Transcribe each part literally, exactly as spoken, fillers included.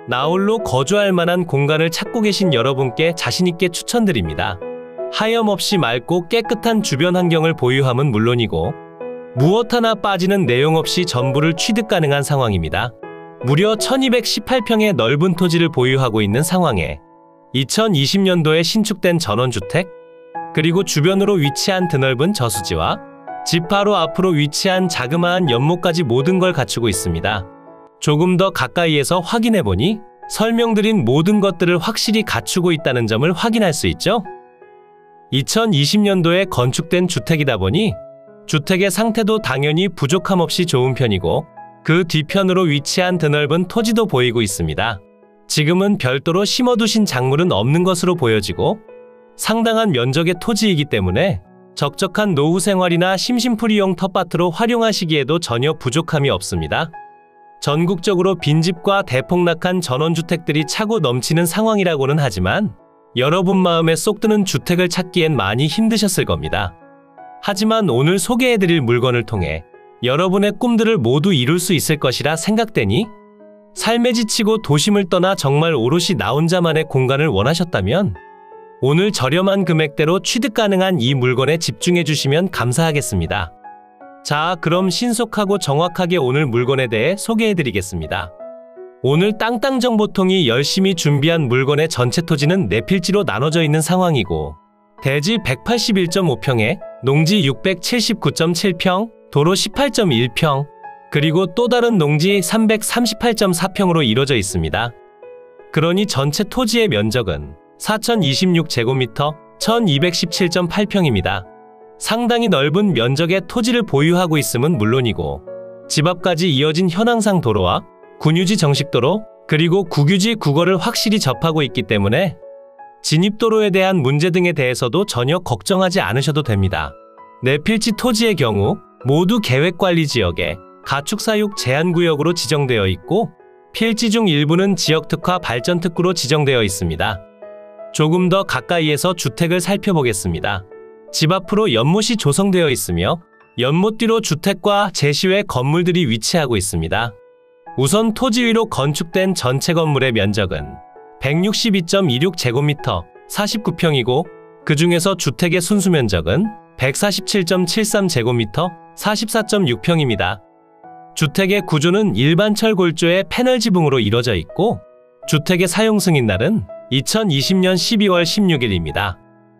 나홀로 거주할 만한 공간을 찾고 계신 여러분께 자신있게 추천드립니다. 하염없이 맑고 깨끗한 주변 환경을 보유함은 물론이고 무엇 하나 빠지는 내용 없이 전부를 취득 가능한 상황입니다. 무려 천이백십팔 평의 넓은 토지를 보유하고 있는 상황에 이천이십 년도에 신축된 전원주택, 그리고 주변으로 위치한 드넓은 저수지와 집 바로 앞으로 위치한 자그마한 연못까지 모든 걸 갖추고 있습니다. 조금 더 가까이에서 확인해보니 설명드린 모든 것들을 확실히 갖추고 있다는 점을 확인할 수 있죠. 이천이십 년도에 건축된 주택이다 보니 주택의 상태도 당연히 부족함 없이 좋은 편이고 그 뒤편으로 위치한 드넓은 토지도 보이고 있습니다. 지금은 별도로 심어두신 작물은 없는 것으로 보여지고 상당한 면적의 토지이기 때문에 적적한 노후 생활이나 심심풀이용 텃밭으로 활용하시기에도 전혀 부족함이 없습니다. 전국적으로 빈집과 대폭락한 전원주택들이 차고 넘치는 상황이라고는 하지만 여러분 마음에 쏙 드는 주택을 찾기엔 많이 힘드셨을 겁니다. 하지만 오늘 소개해드릴 물건을 통해 여러분의 꿈들을 모두 이룰 수 있을 것이라 생각되니 삶에 지치고 도심을 떠나 정말 오롯이 나 혼자만의 공간을 원하셨다면 오늘 저렴한 금액대로 취득 가능한 이 물건에 집중해 주시면 감사하겠습니다. 자, 그럼 신속하고 정확하게 오늘 물건에 대해 소개해 드리겠습니다. 오늘 땅땅정보통이 열심히 준비한 물건의 전체 토지는 네 필지로 나눠져 있는 상황이고 대지 백팔십일 점 오 평에 농지 육백칠십구 점 칠 평, 도로 십팔 점 일 평, 그리고 또 다른 농지 삼백삼십팔 점 사 평으로 이루어져 있습니다. 그러니 전체 토지의 면적은 사천이십육 제곱미터, 천이백십칠 점 팔 평입니다. 상당히 넓은 면적의 토지를 보유하고 있음은 물론이고 집 앞까지 이어진 현황상 도로와 군유지 정식도로 그리고 국유지 국어를 확실히 접하고 있기 때문에 진입도로에 대한 문제 등에 대해서도 전혀 걱정하지 않으셔도 됩니다. 네 필지 토지의 경우 모두 계획관리지역에 가축사육 제한구역으로 지정되어 있고 필지 중 일부는 지역특화 발전특구로 지정되어 있습니다. 조금 더 가까이에서 주택을 살펴보겠습니다. 집 앞으로 연못이 조성되어 있으며 연못 뒤로 주택과 제시외 건물들이 위치하고 있습니다. 우선 토지 위로 건축된 전체 건물의 면적은 백육십이 점 이육 제곱미터, 사십구 평이고 그 중에서 주택의 순수 면적은 백사십칠 점 칠삼 제곱미터, 사십사 점 육 평입니다. 주택의 구조는 일반 철골조의 패널 지붕으로 이루어져 있고 주택의 사용 승인날은 이천이십 년 십이월 십육일입니다.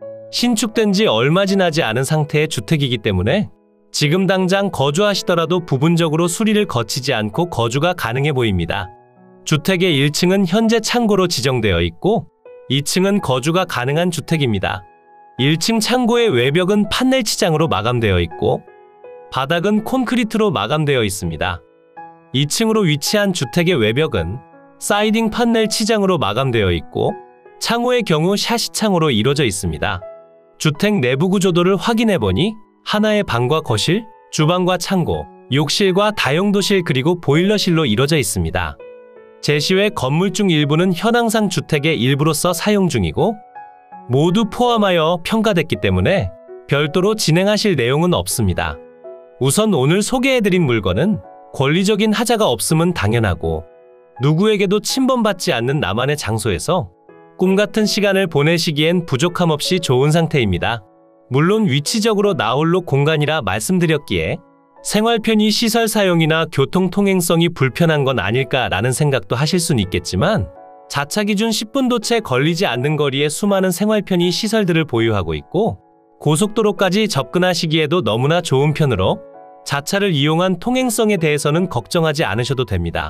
신축된 지 얼마 지나지 않은 상태의 주택이기 때문에 지금 당장 거주하시더라도 부분적으로 수리를 거치지 않고 거주가 가능해 보입니다. 주택의 일 층은 현재 창고로 지정되어 있고 이 층은 거주가 가능한 주택입니다. 일 층 창고의 외벽은 판넬 치장으로 마감되어 있고 바닥은 콘크리트로 마감되어 있습니다. 이 층으로 위치한 주택의 외벽은 사이딩 판넬 치장으로 마감되어 있고 창호의 경우 샤시창으로 이루어져 있습니다. 주택 내부 구조도를 확인해보니 하나의 방과 거실, 주방과 창고, 욕실과 다용도실 그리고 보일러실로 이루어져 있습니다. 제시외 건물 중 일부는 현황상 주택의 일부로서 사용 중이고 모두 포함하여 평가됐기 때문에 별도로 진행하실 내용은 없습니다. 우선 오늘 소개해드린 물건은 권리적인 하자가 없음은 당연하고 누구에게도 침범받지 않는 나만의 장소에서 꿈같은 시간을 보내시기엔 부족함 없이 좋은 상태입니다. 물론 위치적으로 나홀로 공간이라 말씀드렸기에 생활 편의 시설 사용이나 교통 통행성이 불편한 건 아닐까라는 생각도 하실 수는 있겠지만 자차 기준 십 분도 채 걸리지 않는 거리에 수많은 생활 편의 시설들을 보유하고 있고 고속도로까지 접근하시기에도 너무나 좋은 편으로 자차를 이용한 통행성에 대해서는 걱정하지 않으셔도 됩니다.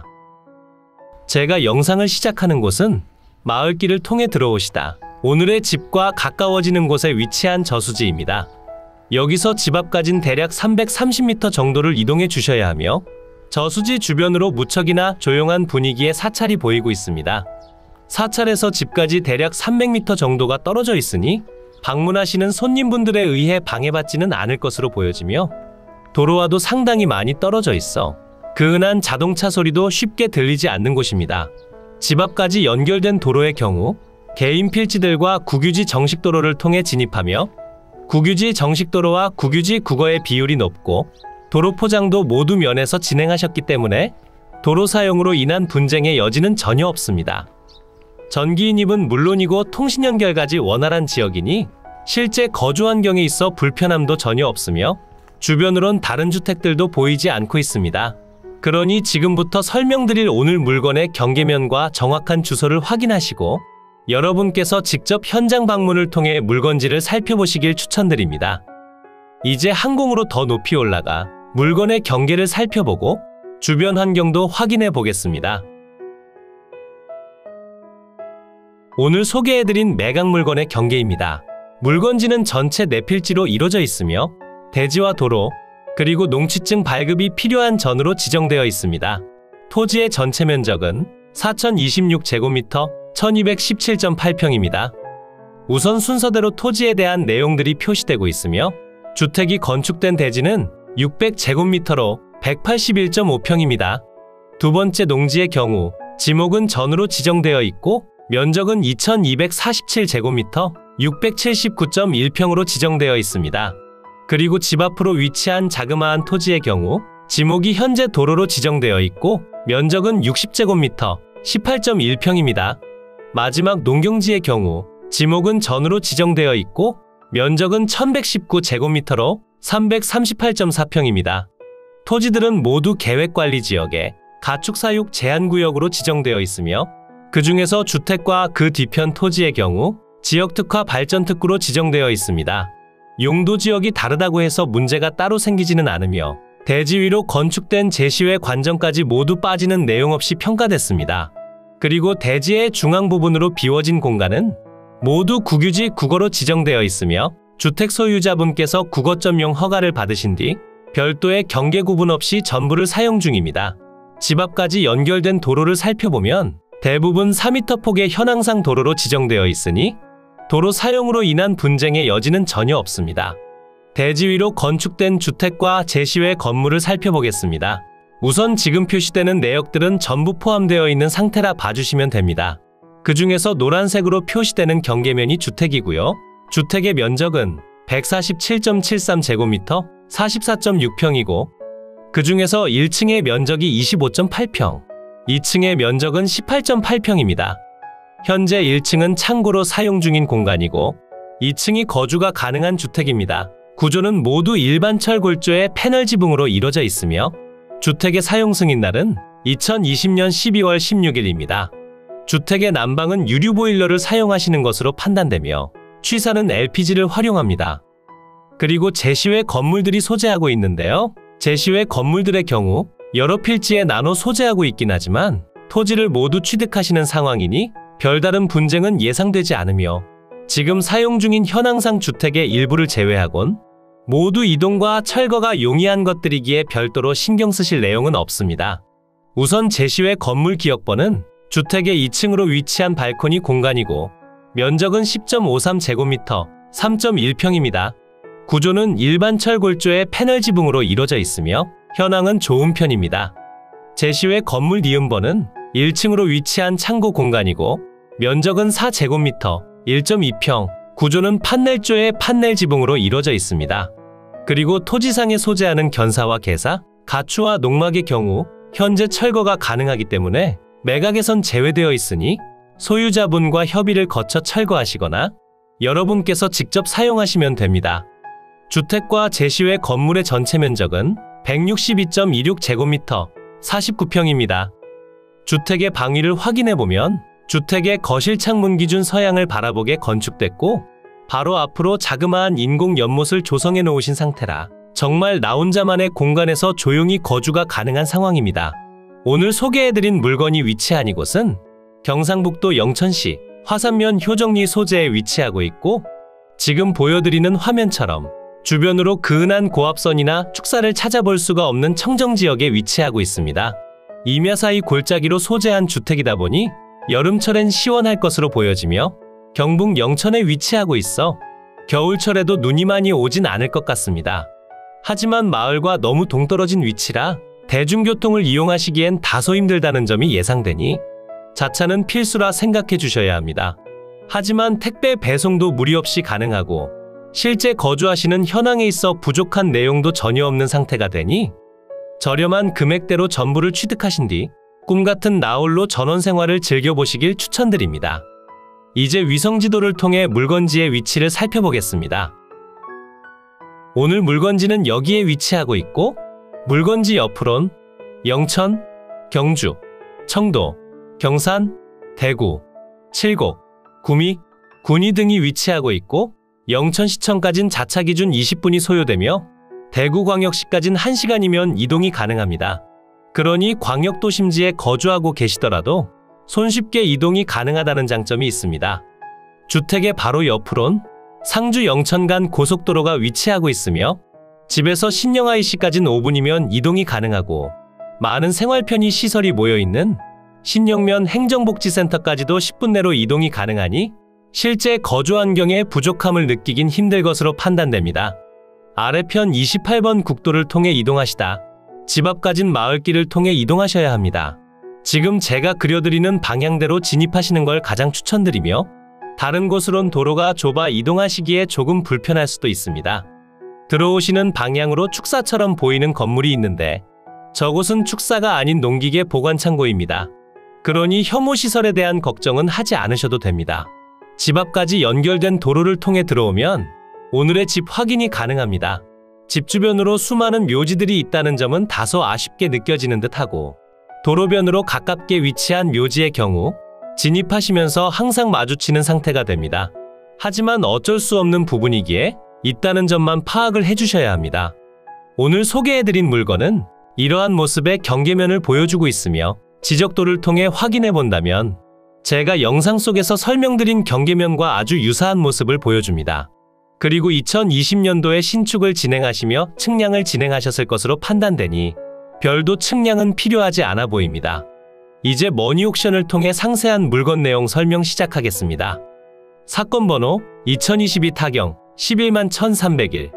제가 영상을 시작하는 곳은 마을길을 통해 들어오시다 오늘의 집과 가까워지는 곳에 위치한 저수지입니다. 여기서 집 앞까진 대략 삼백삼십 미터 정도를 이동해 주셔야 하며 저수지 주변으로 무척이나 조용한 분위기의 사찰이 보이고 있습니다. 사찰에서 집까지 대략 삼백 미터 정도가 떨어져 있으니 방문하시는 손님분들에 의해 방해받지는 않을 것으로 보여지며 도로와도 상당히 많이 떨어져 있어 그 흔한 자동차 소리도 쉽게 들리지 않는 곳입니다. 집 앞까지 연결된 도로의 경우 개인 필지들과 국유지 정식도로를 통해 진입하며 국유지 정식도로와 국유지 국어의 비율이 높고 도로 포장도 모두 면에서 진행하셨기 때문에 도로 사용으로 인한 분쟁의 여지는 전혀 없습니다. 전기인입은 물론이고 통신 연결까지 원활한 지역이니 실제 거주 환경에 있어 불편함도 전혀 없으며 주변으론 다른 주택들도 보이지 않고 있습니다. 그러니 지금부터 설명드릴 오늘 물건의 경계면과 정확한 주소를 확인하시고 여러분께서 직접 현장 방문을 통해 물건지를 살펴보시길 추천드립니다. 이제 항공으로 더 높이 올라가 물건의 경계를 살펴보고 주변 환경도 확인해 보겠습니다. 오늘 소개해드린 매각 물건의 경계입니다. 물건지는 전체 네 필지로 이루어져 있으며 대지와 도로, 그리고 농취증 발급이 필요한 전으로 지정되어 있습니다. 토지의 전체 면적은 사천이십육 제곱미터 천이백십칠 점 팔 평입니다. 우선 순서대로 토지에 대한 내용들이 표시되고 있으며 주택이 건축된 대지는 육백 제곱미터로 백팔십일 점 오 평입니다. 두 번째 농지의 경우 지목은 전으로 지정되어 있고 면적은 이천이백사십칠 제곱미터 육백칠십구 점 일 평으로 지정되어 있습니다. 그리고 집 앞으로 위치한 자그마한 토지의 경우 지목이 현재 도로로 지정되어 있고 면적은 육십 제곱미터 십팔 점 일 평입니다. 마지막 농경지의 경우 지목은 전으로 지정되어 있고 면적은 천백십구 제곱미터로 삼백삼십팔 점 사 평입니다. 토지들은 모두 계획관리지역에 가축사육 제한구역으로 지정되어 있으며 그 중에서 주택과 그 뒤편 토지의 경우 지역특화 발전특구로 지정되어 있습니다. 용도지역이 다르다고 해서 문제가 따로 생기지는 않으며 대지 위로 건축된 제시외 관정까지 모두 빠지는 내용 없이 평가됐습니다. 그리고 대지의 중앙 부분으로 비워진 공간은 모두 국유지 국어로 지정되어 있으며 주택 소유자분께서 국어점용 허가를 받으신 뒤 별도의 경계 구분 없이 전부를 사용 중입니다. 집 앞까지 연결된 도로를 살펴보면 대부분 사 미터 폭의 현황상 도로로 지정되어 있으니 도로 사용으로 인한 분쟁의 여지는 전혀 없습니다. 대지 위로 건축된 주택과 제시외 건물을 살펴보겠습니다. 우선 지금 표시되는 내역들은 전부 포함되어 있는 상태라 봐주시면 됩니다. 그 중에서 노란색으로 표시되는 경계면이 주택이고요. 주택의 면적은 백사십칠 점 칠삼 제곱미터 사십사 점 육 평이고 그 중에서 일 층의 면적이 이십오 점 팔 평, 이 층의 면적은 십팔 점 팔 평입니다. 현재 일 층은 창고로 사용 중인 공간이고 이 층이 거주가 가능한 주택입니다. 구조는 모두 일반 철 골조의 패널 지붕으로 이루어져 있으며 주택의 사용 승인날은 이천이십 년 십이월 십육일입니다. 주택의 난방은 유류 보일러를 사용하시는 것으로 판단되며 취사는 엘피지를 활용합니다. 그리고 제시외 건물들이 소재하고 있는데요. 제시외 건물들의 경우 여러 필지에 나눠 소재하고 있긴 하지만 토지를 모두 취득하시는 상황이니 별다른 분쟁은 예상되지 않으며 지금 사용 중인 현황상 주택의 일부를 제외하곤 모두 이동과 철거가 용이한 것들이기에 별도로 신경 쓰실 내용은 없습니다. 우선 제시외 건물 기역번은 주택의 이 층으로 위치한 발코니 공간이고 면적은 십 점 오삼 제곱미터 삼 점 일 평입니다. 구조는 일반 철 골조의 패널 지붕으로 이루어져 있으며 현황은 좋은 편입니다. 제시외 건물 니은번은 일 층으로 위치한 창고 공간이고 면적은 사 제곱미터 일 점 이 평, 구조는 판넬조의 판넬 지붕으로 이루어져 있습니다. 그리고 토지상에 소재하는 견사와 개사, 가추와 농막의 경우 현재 철거가 가능하기 때문에 매각에선 제외되어 있으니 소유자분과 협의를 거쳐 철거하시거나 여러분께서 직접 사용하시면 됩니다. 주택과 제시외 건물의 전체 면적은 백육십이 점 이육 제곱미터 사십구 평입니다. 주택의 방위를 확인해보면 주택의 거실 창문 기준 서양을 바라보게 건축됐고 바로 앞으로 자그마한 인공 연못을 조성해 놓으신 상태라 정말 나 혼자만의 공간에서 조용히 거주가 가능한 상황입니다. 오늘 소개해드린 물건이 위치한 이곳은 경상북도 영천시 화산면 효정리 소재에 위치하고 있고 지금 보여드리는 화면처럼 주변으로 그은한 고압선이나 축사를 찾아볼 수가 없는 청정지역에 위치하고 있습니다. 임야사이 골짜기로 소재한 주택이다 보니 여름철엔 시원할 것으로 보여지며 경북 영천에 위치하고 있어 겨울철에도 눈이 많이 오진 않을 것 같습니다. 하지만 마을과 너무 동떨어진 위치라 대중교통을 이용하시기엔 다소 힘들다는 점이 예상되니 자차는 필수라 생각해 주셔야 합니다. 하지만 택배 배송도 무리 없이 가능하고 실제 거주하시는 현황에 있어 부족한 내용도 전혀 없는 상태가 되니 저렴한 금액대로 전부를 취득하신 뒤 꿈같은 나홀로 전원 생활을 즐겨보시길 추천드립니다. 이제 위성지도를 통해 물건지의 위치를 살펴보겠습니다. 오늘 물건지는 여기에 위치하고 있고 물건지 옆으론 영천, 경주, 청도, 경산, 대구, 칠곡, 구미, 군위 등이 위치하고 있고 영천시청까진 자차 기준 이십 분이 소요되며 대구광역시까진 한 시간이면 이동이 가능합니다. 그러니 광역도심지에 거주하고 계시더라도 손쉽게 이동이 가능하다는 장점이 있습니다. 주택의 바로 옆으론 상주 영천 간 고속도로가 위치하고 있으며 집에서 신영아이씨까진 오 분이면 이동이 가능하고 많은 생활편의 시설이 모여있는 신영면 행정복지센터까지도 십 분 내로 이동이 가능하니 실제 거주 환경에 부족함을 느끼긴 힘들 것으로 판단됩니다. 아래편 이십팔 번 국도를 통해 이동하시다 집 앞까진 마을길을 통해 이동하셔야 합니다. 지금 제가 그려드리는 방향대로 진입하시는 걸 가장 추천드리며 다른 곳으론 도로가 좁아 이동하시기에 조금 불편할 수도 있습니다. 들어오시는 방향으로 축사처럼 보이는 건물이 있는데 저곳은 축사가 아닌 농기계 보관창고입니다. 그러니 혐오시설에 대한 걱정은 하지 않으셔도 됩니다. 집 앞까지 연결된 도로를 통해 들어오면 오늘의 집 확인이 가능합니다. 집 주변으로 수많은 묘지들이 있다는 점은 다소 아쉽게 느껴지는 듯하고 도로변으로 가깝게 위치한 묘지의 경우 진입하시면서 항상 마주치는 상태가 됩니다. 하지만 어쩔 수 없는 부분이기에 있다는 점만 파악을 해주셔야 합니다. 오늘 소개해드린 물건은 이러한 모습의 경계면을 보여주고 있으며 지적도를 통해 확인해 본다면 제가 영상 속에서 설명드린 경계면과 아주 유사한 모습을 보여줍니다. 그리고 이천이십 년도에 신축을 진행하시며 측량을 진행하셨을 것으로 판단되니 별도 측량은 필요하지 않아 보입니다. 이제 머니옥션을 통해 상세한 물건 내용 설명 시작하겠습니다. 사건 번호 이천이십이 타경 십일만 천삼백일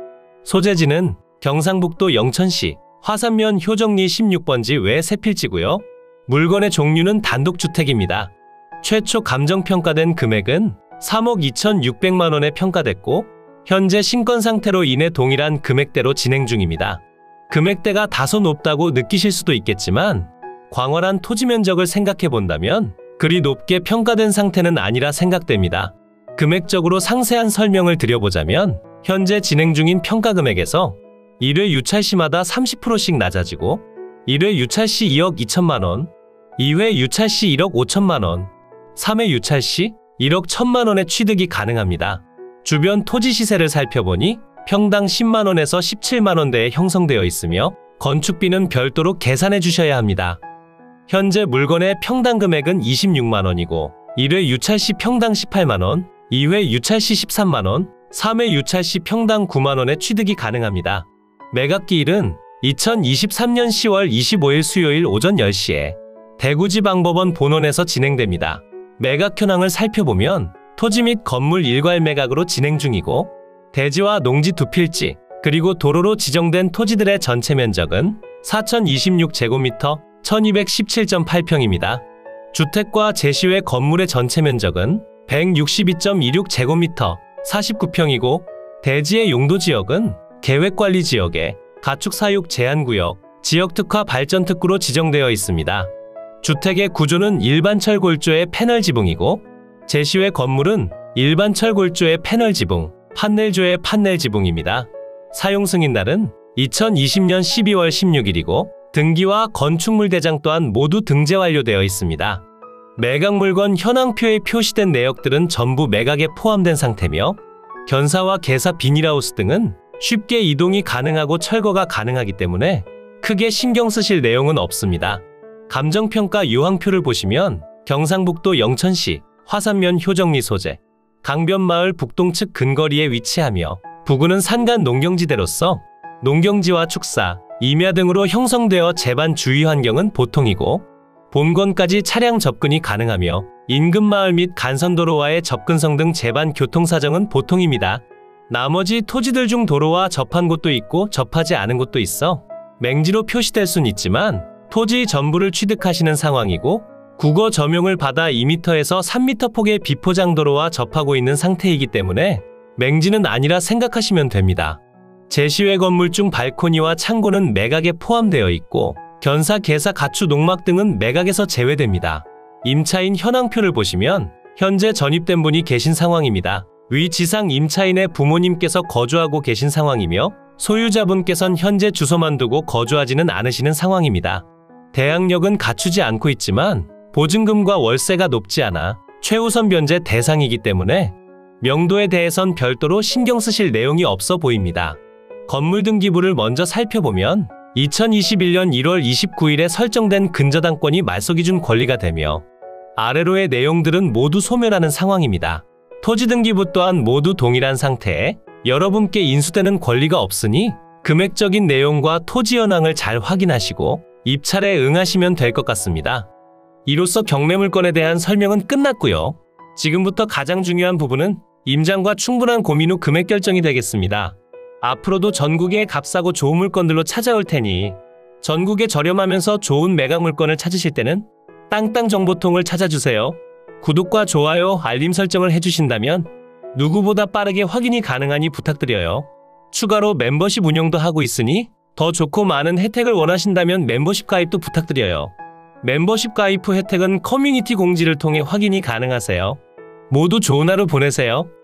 소재지는 경상북도 영천시 화산면 효정리 십육 번지 외 세필지고요. 물건의 종류는 단독주택입니다. 최초 감정평가된 금액은 삼억 이천육백만 원에 평가됐고 현재 신건 상태로 인해 동일한 금액대로 진행 중입니다. 금액대가 다소 높다고 느끼실 수도 있겠지만 광활한 토지 면적을 생각해 본다면 그리 높게 평가된 상태는 아니라 생각됩니다. 금액적으로 상세한 설명을 드려보자면 현재 진행 중인 평가 금액에서 일 회 유찰시마다 삼십 퍼센트씩 낮아지고 일 회 유찰시 이억 이천만 원, 이 회 유찰시 일억 오천만 원, 삼 회 유찰시 일억 천만 원의 취득이 가능합니다. 주변 토지 시세를 살펴보니 평당 십만 원에서 십칠만 원대에 형성되어 있으며 건축비는 별도로 계산해 주셔야 합니다. 현재 물건의 평당 금액은 이십육만 원이고 일 회 유찰시 평당 십팔만 원, 이 회 유찰시 십삼만 원, 삼 회 유찰시 평당 구만 원의 취득이 가능합니다. 매각기일은 이천이십삼 년 시월 이십오일 수요일 오전 열 시에 대구지방법원 본원에서 진행됩니다. 매각 현황을 살펴보면 토지 및 건물 일괄 매각으로 진행 중이고 대지와 농지 두 필지 그리고 도로로 지정된 토지들의 전체 면적은 사천이십육 제곱미터 천이백십칠 점 팔 평입니다. 주택과 제시외 건물의 전체 면적은 백육십이 점 이육 제곱미터 사십구 평이고 대지의 용도지역은 계획관리지역에 가축사육 제한구역, 지역특화 발전특구로 지정되어 있습니다. 주택의 구조는 일반철 골조의 패널 지붕이고 제시외 건물은 일반철 골조의 패널 지붕, 판넬조의 판넬 지붕입니다. 사용 승인날은 이천이십 년 십이월 십육일이고 등기와 건축물 대장 또한 모두 등재 완료되어 있습니다. 매각 물건 현황표에 표시된 내역들은 전부 매각에 포함된 상태며 견사와 개사 비닐하우스 등은 쉽게 이동이 가능하고 철거가 가능하기 때문에 크게 신경 쓰실 내용은 없습니다. 감정평가 요항표를 보시면 경상북도 영천시 화산면 효정리 소재, 강변마을 북동측 근거리에 위치하며 부근은 산간 농경지대로서 농경지와 축사, 임야 등으로 형성되어 재반 주위 환경은 보통이고 본건까지 차량 접근이 가능하며 인근 마을 및 간선도로와의 접근성 등 재반 교통사정은 보통입니다. 나머지 토지들 중 도로와 접한 곳도 있고 접하지 않은 곳도 있어 맹지로 표시될 순 있지만 토지 전부를 취득하시는 상황이고 국어 점용을 받아 이 미터에서 삼 미터 폭의 비포장 도로와 접하고 있는 상태이기 때문에 맹지는 아니라 생각하시면 됩니다. 제시외 건물 중 발코니와 창고는 매각에 포함되어 있고 견사, 개사, 가축, 농막 등은 매각에서 제외됩니다. 임차인 현황표를 보시면 현재 전입된 분이 계신 상황입니다. 위 지상 임차인의 부모님께서 거주하고 계신 상황이며 소유자분께선 현재 주소만 두고 거주하지는 않으시는 상황입니다. 대항력은 갖추지 않고 있지만 보증금과 월세가 높지 않아 최우선 변제 대상이기 때문에 명도에 대해선 별도로 신경 쓰실 내용이 없어 보입니다. 건물 등기부를 먼저 살펴보면 이천이십일 년 일월 이십구일에 설정된 근저당권이 말소기준 권리가 되며 아래로의 내용들은 모두 소멸하는 상황입니다. 토지 등기부 또한 모두 동일한 상태에 여러분께 인수되는 권리가 없으니 금액적인 내용과 토지 현황을 잘 확인하시고 입찰에 응하시면 될 것 같습니다. 이로써 경매물건에 대한 설명은 끝났고요. 지금부터 가장 중요한 부분은 임장과 충분한 고민 후 금액 결정이 되겠습니다. 앞으로도 전국에 값싸고 좋은 물건들로 찾아올 테니 전국에 저렴하면서 좋은 매각 물건을 찾으실 때는 땅땅정보통을 찾아주세요. 구독과 좋아요, 알림 설정을 해주신다면 누구보다 빠르게 확인이 가능하니 부탁드려요. 추가로 멤버십 운영도 하고 있으니 더 좋고 많은 혜택을 원하신다면 멤버십 가입도 부탁드려요. 멤버십 가입 후 혜택은 커뮤니티 공지를 통해 확인이 가능하세요. 모두 좋은 하루 보내세요.